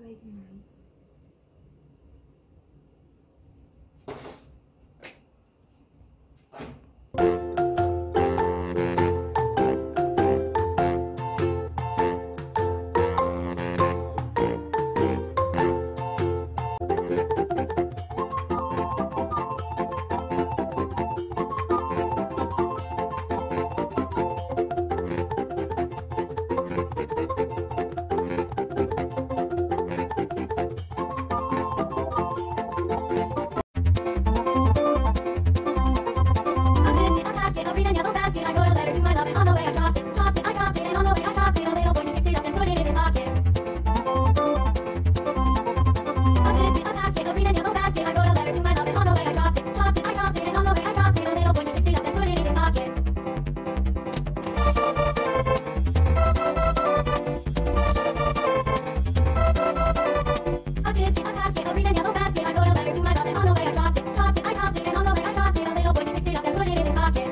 되나요? Read yellow basket, I wrote a letter to my love, and on the way I dropped it, I dropped it, and on the way I dropped it, a little boy he picked it up and put it in his pocket. Read yellow basket, I wrote a letter to my love, and on the way I dropped it, I dropped it, and on the way I dropped it, a little boy he picked it up and put it in his pocket. Read yellow basket, I wrote a letter to my love, and on the way I dropped it, I dropped it, and on the way I dropped it, a little boy he picked it up and put it in his pocket.